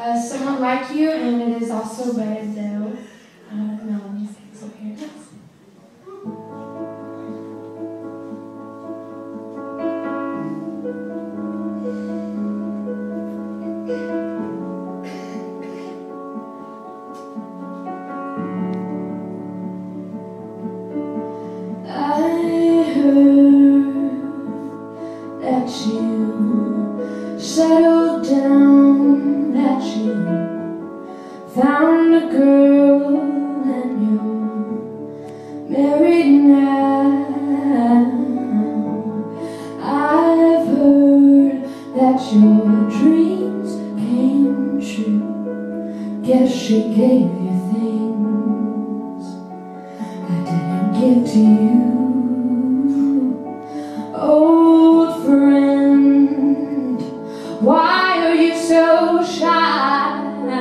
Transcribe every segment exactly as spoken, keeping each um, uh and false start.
uh, Someone Like You, and it is also by Adele. Uh, Melanie sings over here. That you settled down, that you found a girl and you're married now. I've heard that your dreams came true. Guess she gave you things I didn't give to you. Old friend, why are you so shy?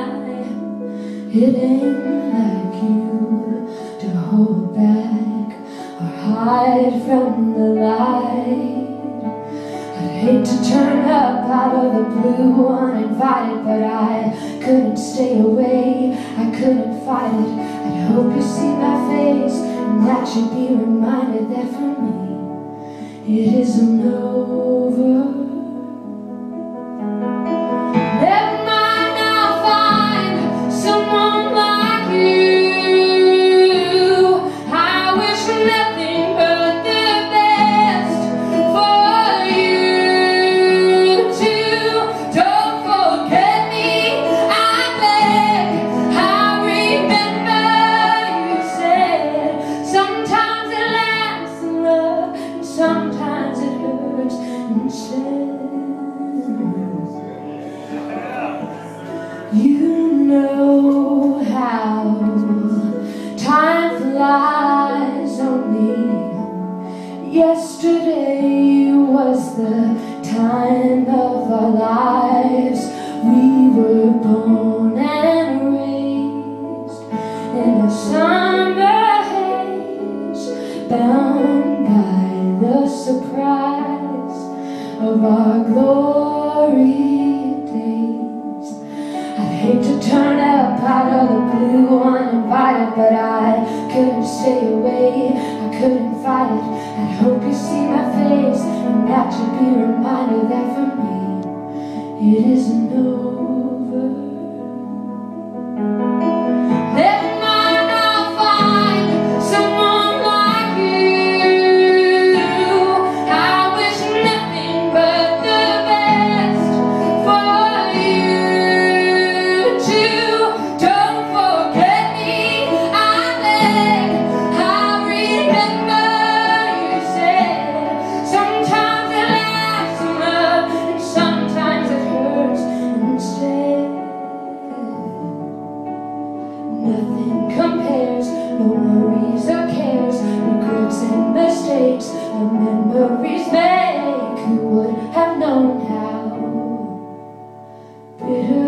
It ain't like you to hold back or hide from the light. I'd hate to turn up out of the blue uninvited, but I couldn't stay away, I couldn't fight it. I'd hope you see my face and that you'd be reminded that for me it isn't over. Never mind, I'll find someone like you. I wish nothing but the best for you too. Don't forget me, I beg. I remember you said sometimes it lasts in love and sometimes it hurts instead. You know how time flies. Only yesterday was the time of our lives. We were born and raised in a summer haze, bound by the surprise of our glory days. I'd hate to turn up out of the blue uninvited, but I couldn't stay away, I couldn't fight it. I'd hope you see my face and that you'd be reminded that for me it isn't over. Never mind, I'll find someone like you. I wish nothing but the best for you too. Don't forget me, I beg. I remember you said sometimes it lasts in love and sometimes it hurts instead. Nothing compares, no worries or cares, regrets and mistakes the memories make. Who would have known how bitter